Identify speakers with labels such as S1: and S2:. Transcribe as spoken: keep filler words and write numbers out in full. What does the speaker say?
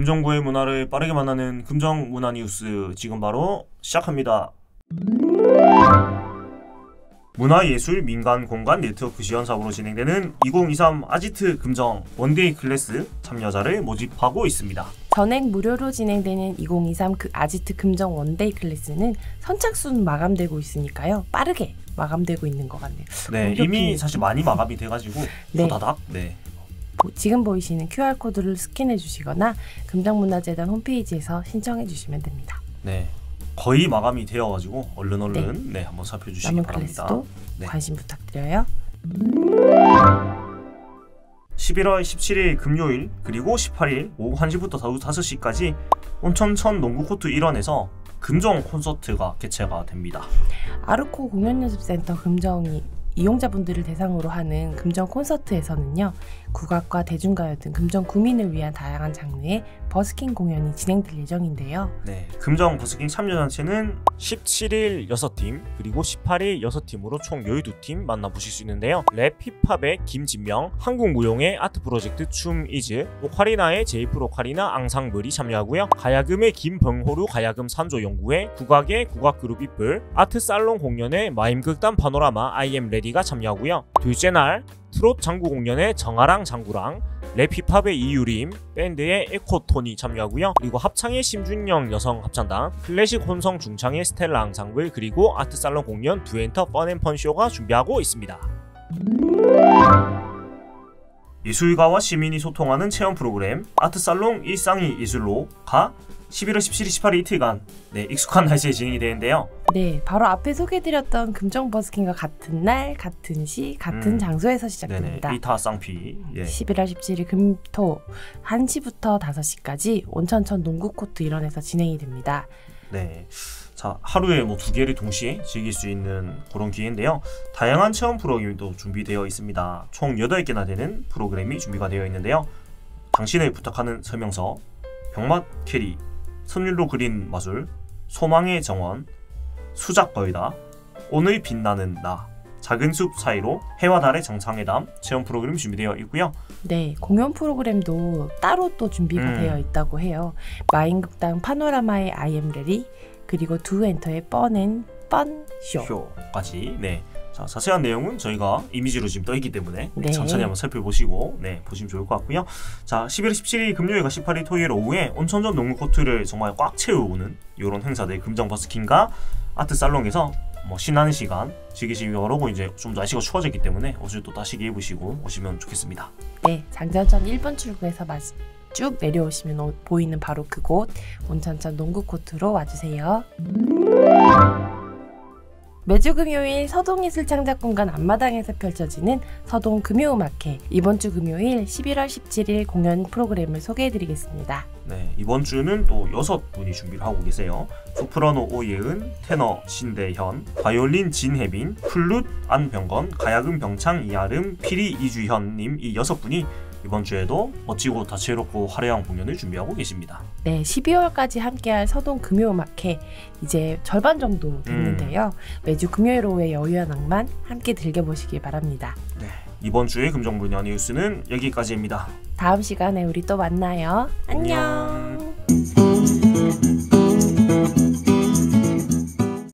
S1: 금정구의 문화를 빠르게 만나는 금정문화뉴스 지금 바로 시작합니다. 문화예술 민간 공간 네트워크 지원 사업으로 진행되는 이천이십삼 아지트 금정 원데이 클래스 참여자를 모집하고 있습니다.
S2: 전액 무료로 진행되는 이천이십삼 그 아지트 금정 원데이 클래스는 선착순 마감되고 있으니까요. 빠르게 마감되고 있는 것 같네요.
S1: 네, 이미 사실 많이 마감이 돼가지고
S2: 네.
S1: 호다닥. 네.
S2: 지금 보이시는 큐알코드를 스캔해 주시거나 금정문화재단 홈페이지에서 신청해 주시면 됩니다.
S1: 네, 거의 마감이 되어가지고 얼른 얼른 네, 네 한번 살펴주시기
S2: 남은
S1: 바랍니다.
S2: 클래스도
S1: 네.
S2: 관심 부탁드려요.
S1: 십일월 십칠일 금요일 그리고 십팔일 오후 한 시부터 다섯 시까지 온천천 농구코트 일원에서 금정 콘서트가 개최가 됩니다.
S2: 아르코 공연연습센터 금정이 이용자분들을 대상으로 하는 금정 콘서트에서는요, 국악과 대중가요 등 금정 구민을 위한 다양한 장르의 버스킹 공연이 진행될 예정인데요.
S1: 네, 금정 버스킹 참여단체는 십칠일 여섯 팀 그리고 십팔일 여섯 팀으로 총 열두 팀 만나보실 수 있는데요. 랩 힙합의 김진명, 한국무용의 아트 프로젝트 춤이즈, 오카리나의 제이프로 오카리나 앙상블이 참여하고요. 가야금의 김병호루 가야금 산조 연구회, 국악의 국악그룹 이플, 아트살롱 공연의 마임극단 파노라마 아이엠 레디가 참여하고요. 둘째 날 트롯 장구 공연의 정아랑 장구랑, 랩 힙합의 이유림, 밴드의 에코톤이 참여하고요. 그리고 합창의 심준영 여성 합창단, 클래식 혼성 중창의 스텔라 앙상블, 그리고 아트살롱 공연 두엔터 펀앤펀쇼가 준비하고 있습니다. 예술가와 시민이 소통하는 체험 프로그램 아트살롱 일상이 예술로가 십일월 십칠일 십팔일 이틀간 네, 익숙한 날씨에 진행이 되는데요.
S2: 네, 바로 앞에 소개해드렸던 금정 버스킹과 같은 날, 같은 시, 같은
S1: 음,
S2: 장소에서 시작됩니다.
S1: 네네, 이타 쌍피. 예.
S2: 십일월 십칠일 금토 한 시부터 다섯 시까지 온천천 농구코트 일원에서 진행이 됩니다.
S1: 네, 자 하루에 뭐 두 개를 동시에 즐길 수 있는 그런 기회인데요. 다양한 체험 프로그램도 준비되어 있습니다. 총 여덟 개나 되는 프로그램이 준비가 되어 있는데요. 당신을 부탁하는 설명서, 병맛 캐리, 선율로 그린 마술, 소망의 정원, 수작 걸다, 오늘 빛나는 나, 작은 숲 사이로, 해와 달의 정상회담 체험 프로그램 준비되어 있고요.
S2: 네, 공연 프로그램도 따로 또 준비가
S1: 음.
S2: 되어 있다고 해요. 마인극당 파노라마의 아이엠 레디, 그리고 두엔터의 뻔앤 뻔쇼
S1: 쇼까지. 네, 자 자세한 내용은 저희가 이미지로 지금 떠있기 때문에
S2: 네.
S1: 천천히 한번 살펴보시고 네 보시면 좋을 것 같고요. 자 십일월 십칠일 금요일과 십팔일 토요일 오후에 온천전 농구코트를 정말 꽉 채우는 이런 행사들 금정 버스킹과 아트살롱에서 뭐 신나는 시간 즐기시기 바라고, 이제 좀 날씨가 추워졌기 때문에 옷을 또 따시게 입으시고 오시면 좋겠습니다.
S2: 네, 장전천 일 번 출구에서 마시, 쭉 내려오시면 오, 보이는 바로 그곳 온천천 농구코트로 와주세요. 매주 금요일 서동예술창작공간 앞마당에서 펼쳐지는 서동 금요음악회, 이번 주 금요일 십일월 십칠일 공연 프로그램을 소개해드리겠습니다.
S1: 네, 이번 주는 또 여섯 분이 준비를 하고 계세요. 소프라노 오예은, 테너 신대현, 바이올린 진혜빈, 플룻 안병건, 가야금 병창 이아름, 피리 이주현님, 이 여섯 분이 이번 주에도 멋지고 다채롭고 화려한 공연을 준비하고 계십니다.
S2: 네, 십이월까지 함께할 서동 금요음악회 이제 절반 정도 됐는데요. 음. 매주 금요일 오후의 여유와 낭만 함께 즐겨보시길 바랍니다.
S1: 네, 이번 주의 금정문화 뉴스는 여기까지입니다.
S2: 다음 시간에 우리 또 만나요. 안녕.
S1: 안녕.